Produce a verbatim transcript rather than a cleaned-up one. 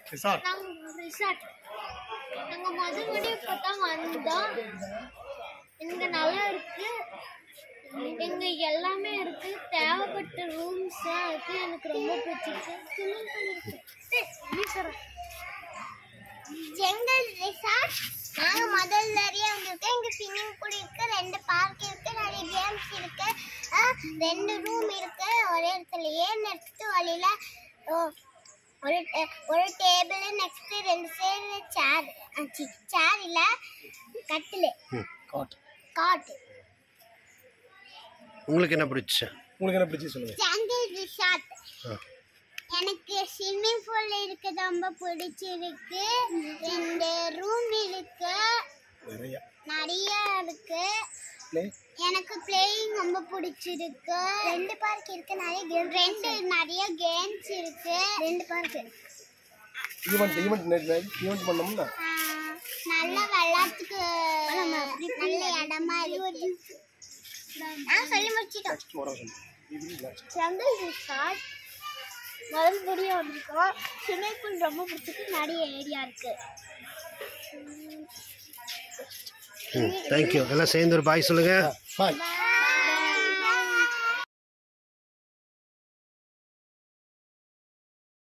Resort resort நாங்க முதல் முறை இப்பதான் வந்தோம். இங்க நல்லா இருக்கு. இங்க எல்லாமே இருக்கு. தேவைப்பட்ட ரூம்ஸ் இருக்கு. எனக்கு ரொம்ப பிடிச்சிருக்கு. ஸ்விமிங் பூல் இருக்கு. ஜங்கல் ரிசார்ட் நாங்க முதல் நிறைய வந்திருக்கோம். இங்க ஸ்விமிங் பூல் இருக்கு, ரெண்டு பார்க் இருக்கு, நிறைய கேம்ஸ் இருக்கு, ரெண்டு ரூம் இருக்கு ஒரே இடத்துலயே. நெக்ஸ்ட் வழியில ஒரு ஒரு டேபிள், நெக்ஸ்ட் ரெண்டு சைடு சேர், சேர் இல்ல கட்டில், காட் காட். உங்களுக்கு என்ன பிடிச்சு? உங்களுக்கு என்ன பிடிச்சி சொல்லுங்க. ஜங்கல் ரிசார்ட் எனக்கு ஸ்விம்மிங் பூல் இருக்கு, ரொம்ப பிடிச்சிருக்கு. ரெண்டு ரூம் இருக்கு, நிறைய நிறைய இருக்கு. எனக்கு பிளேயிங் ரொம்ப பிடிச்சிருக்கு. ரெண்டு பார்க் இருக்கு, நிறைய கேம், ரெண்டு நிறைய கேம்ஸ் இருக்கு. ரெண்டு பார்க் ஈவென்ட் ஈவென்ட் ஈவென்ட் பண்ணோம்னா நல்ல விளையாட்டுக்கு நல்ல இடமா இருக்கு. நான் சொல்லி முடிச்சிட்டோம். ஜங்கல் ரிசார்ட் முதல் முறையாக வந்திருக்கோம். ஸ்விம்மிங் பூல் ரொம்ப பிடிச்சிருக்கு, நிறைய ஏரியா இருக்கு. ம் தேங்க்யூ. எல்லாம் சேர்ந்து ஒரு பாய் சொல்லுங்க. பாய்.